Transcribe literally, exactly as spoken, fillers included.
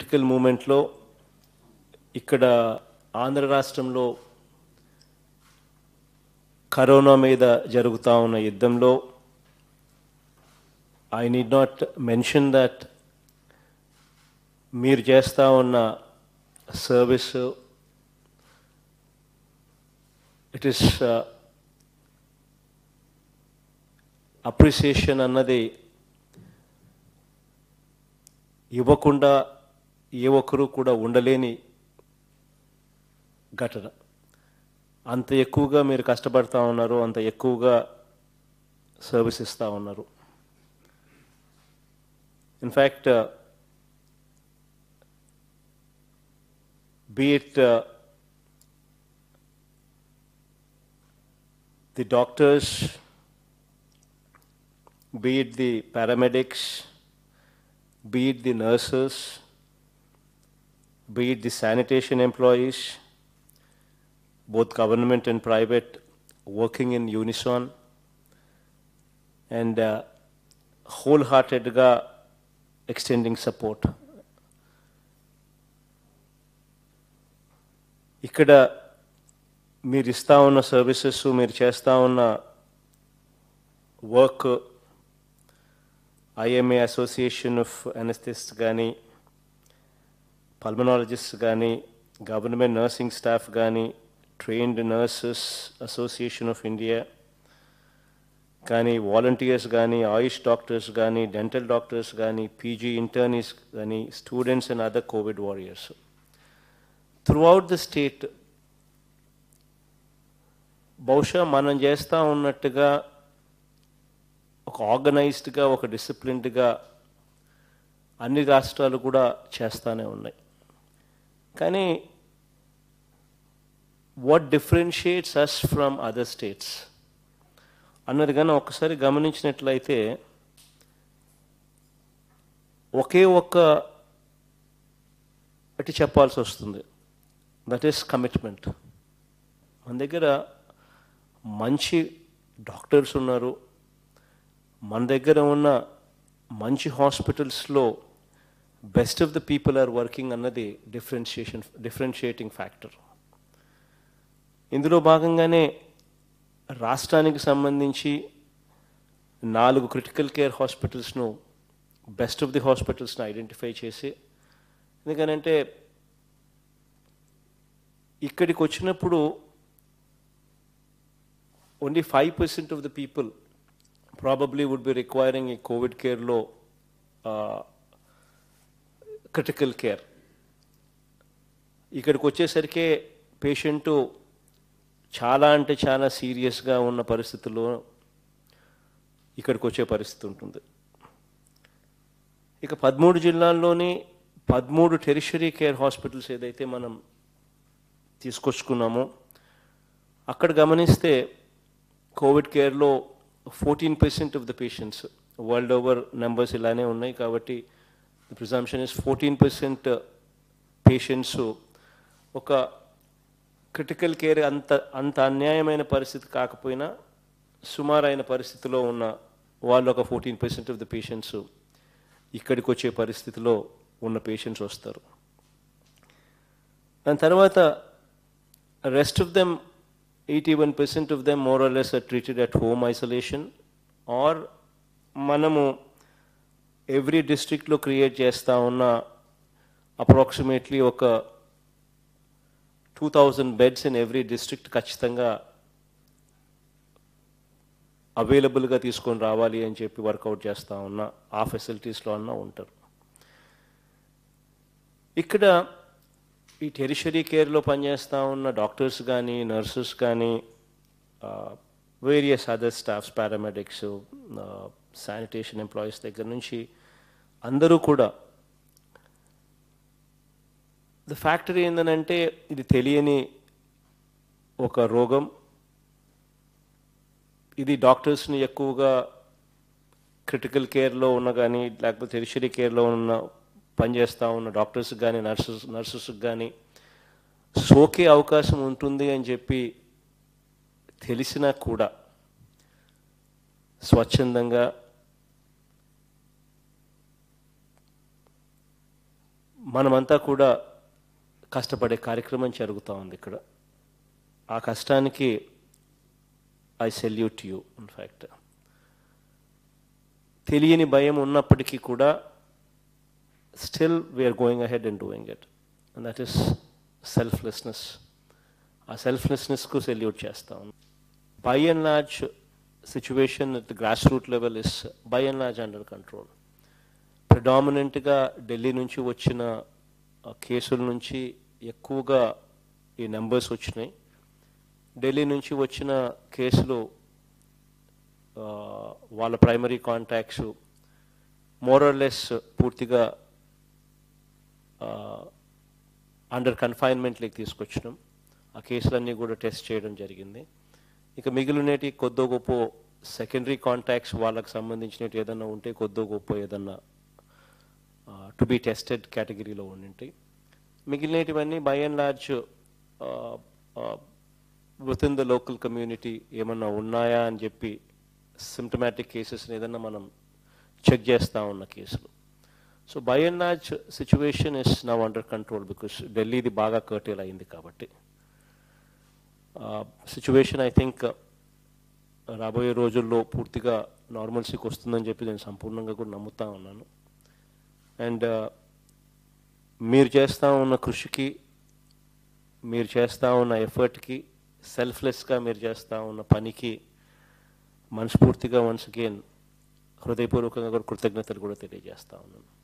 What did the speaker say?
Critical మూమెంట్లో ఇక్కడ ఆంధ్ర రాష్ట్రంలో కరోనా మీద జరుగుతూ ఉన్న యుద్ధంలో I need not mention that మీరు చేస్తూ ఉన్న సర్వీస్ ఇట్ ఈస్ అప్రిసియేషన్ అన్నది ఇవ్వకుండా ఏ ఒక్కరూ కూడా ఉండలేని ఘటన. అంత ఎక్కువగా మీరు కష్టపడతా ఉన్నారు, అంత ఎక్కువగా సర్వీస్ ఇస్తూ ఉన్నారు. In fact be it uh, the doctors, be it the paramedics, be it the nurses, be it the sanitation employees, both government and private, working in unison and uh, wholeheartedly extending support. ఇక్కడ మీరు ఇస్తూ ఉన్న services, మీరు చేస్తూ ఉన్న work IMA association of anaesthetist కానీ, pulmonologist కానీ, government nursing staff కానీ, trained nurses association of India కానీ, వాలంటీర్స్ కానీ, ఆయుష్ డాక్టర్స్ కానీ, డెంటల్ డాక్టర్స్ కానీ, పీజీ ఇంటర్నీస్ కానీ, students and other COVID warriors throughout the state బహుశా మనం చేస్తూ ఉన్నట్టుగా ఒక ఆర్గనైజ్డ్గా, ఒక డిసిప్లిన్డ్గా అన్ని రాష్ట్రాలు కూడా చేస్తూనే ఉన్నాయి. కానీ what differentiates us from other states అన్నది కానీ ఒకసారి గమనించినట్లయితే ఒకే ఒక్క అటు చెప్పాల్సి వస్తుంది, దట్ ఈస్ కమిట్మెంట్. మన దగ్గర మంచి డాక్టర్స్ ఉన్నారు, మన దగ్గర ఉన్న మంచి హాస్పిటల్స్లో best of the people are working అన్నది డిఫరెన్షియేషన్ డిఫరెన్షియేటింగ్ ఫ్యాక్టర్. ఇందులో భాగంగానే రాష్ట్రానికి సంబంధించి నాలుగు క్రిటికల్ కేర్ హాస్పిటల్స్ను బెస్ట్ ఆఫ్ ది హాస్పిటల్స్ను ఐడెంటిఫై చేసి, ఎందుకనంటే ఇక్కడికి వచ్చినప్పుడు only five percent of the people probably would be requiring ఈ కోవిడ్ కేర్లో క్రిటికల్ కేర్. ఇక్కడికి వచ్చేసరికి పేషెంటు చాలా అంటే చాలా సీరియస్గా ఉన్న పరిస్థితుల్లో ఇక్కడికి వచ్చే పరిస్థితి ఉంటుంది. ఇక పదమూడు జిల్లాల్లోని పదమూడు టెరిషరీ కేర్ హాస్పిటల్స్ ఏదైతే మనం తీసుకొచ్చుకున్నామో అక్కడ గమనిస్తే కోవిడ్ కేర్లో fourteen percent of the patients, world over numbers ఇలానే ఉన్నాయి కాబట్టి the presumption is fourteen percent patients ఒక క్రిటికల్ కేర్ అంత అంత అన్యాయమైన పరిస్థితి కాకపోయినా సుమారైన పరిస్థితిలో ఉన్న వాళ్ళు ఒక fourteen percent of the patients ఇక్కడికి వచ్చే పరిస్థితిలో ఉన్న పేషెంట్స్ వస్తారు. దాని తర్వాత rest of them eighty-one percent of them more or less are treated at home isolation, or మనము ఎవ్రీ డిస్ట్రిక్ట్లో క్రియేట్ చేస్తూ ఉన్న అప్రాక్సిమేట్లీ ఒక two thousand beds in every district ఖచ్చితంగా అవైలబుల్గా తీసుకొని రావాలి అని చెప్పి వర్కౌట్ చేస్తూ ఉన్నా ఆ ఫెసిలిటీస్లో అన్నా ఉంటారు. ఇక్కడ ఈ టెరిషరీ కేర్లో పనిచేస్తూ ఉన్న డాక్టర్స్ కానీ, నర్సెస్ కానీ, various other staffs, paramedics, sanitation employees దగ్గర నుంచి అందరూ కూడా ద ఫ్యాక్టరీ ఏంటంటే ఇది తెలియని ఒక రోగం. ఇది డాక్టర్స్ని ఎక్కువగా క్రిటికల్ కేర్లో ఉన్న కానీ లేకపోతే టెరిషరీ కేర్లో ఉన్న పనిచేస్తూ ఉన్న డాక్టర్స్కి కానీ నర్సెస్ నర్సెస్కి కానీ సోకే అవకాశం ఉంటుంది అని చెప్పి తెలిసినా కూడా స్వచ్ఛందంగా మనమంతా కూడా కష్టపడే కార్యక్రమం జరుగుతూ ఉంది ఇక్కడ. ఆ కష్టానికి ఐ సెల్యూట్ యూ. ఇన్ఫ్యాక్ట్ తెలియని భయం ఉన్నప్పటికీ కూడా still we are going ahead and doing it, and that is selflessness. ఆ సెల్ఫ్లెస్నెస్కు సెల్యూట్ చేస్తాం. By and large situation at the grass root level is by and large under control. ప్రిడామినెంట్గా ఢిల్లీ నుంచి వచ్చిన కేసుల నుంచి ఎక్కువగా ఈ నెంబర్స్ వచ్చినాయి. ఢిల్లీ నుంచి వచ్చిన కేసులు వాళ్ళ ప్రైమరీ కాంటాక్ట్స్ మోరల్లెస్ పూర్తిగా అండర్ కన్ఫైన్మెంట్లోకి తీసుకొచ్చినాం. ఆ కేసులన్నీ కూడా టెస్ట్ చేయడం జరిగింది. ఇక మిగిలినటి కొద్దో గొప్ప సెకండరీ కాంటాక్ట్స్ వాళ్ళకి సంబంధించినవి ఏదన్నా ఉంటే కొద్దో గొప్ప ఏదన్నా టు బీ టెస్టెడ్ కేటగిరీలో ఉండింటాయి. మిగిలినటివన్నీ by and large with in the local community ఏమన్నా ఉన్నాయా అని చెప్పి సిమ్టమాటిక్ కేసెస్ని ఏదన్నా మనం చెక్ చేస్తూ ఉన్న కేసులు. So by and large situation is now under control because ఢిల్లీది బాగా కర్టేల్ అయింది కాబట్టి. సిచ్యువేషన్ ఐ థింక్ రాబోయే రోజుల్లో పూర్తిగా నార్మల్సీకి వస్తుందని చెప్పి నేను సంపూర్ణంగా కూడా నమ్ముతా ఉన్నాను. అండ్ మీరు చేస్తూ ఉన్న కృషికి, మీరు చేస్తూ ఉన్న ఎఫర్ట్కి, సెల్ఫ్లెస్గా మీరు చేస్తూ ఉన్న పనికి మనస్ఫూర్తిగా వన్స్ అగైన్ హృదయపూర్వకంగా కూడా కృతజ్ఞతలు కూడా తెలియజేస్తా ఉన్నాను.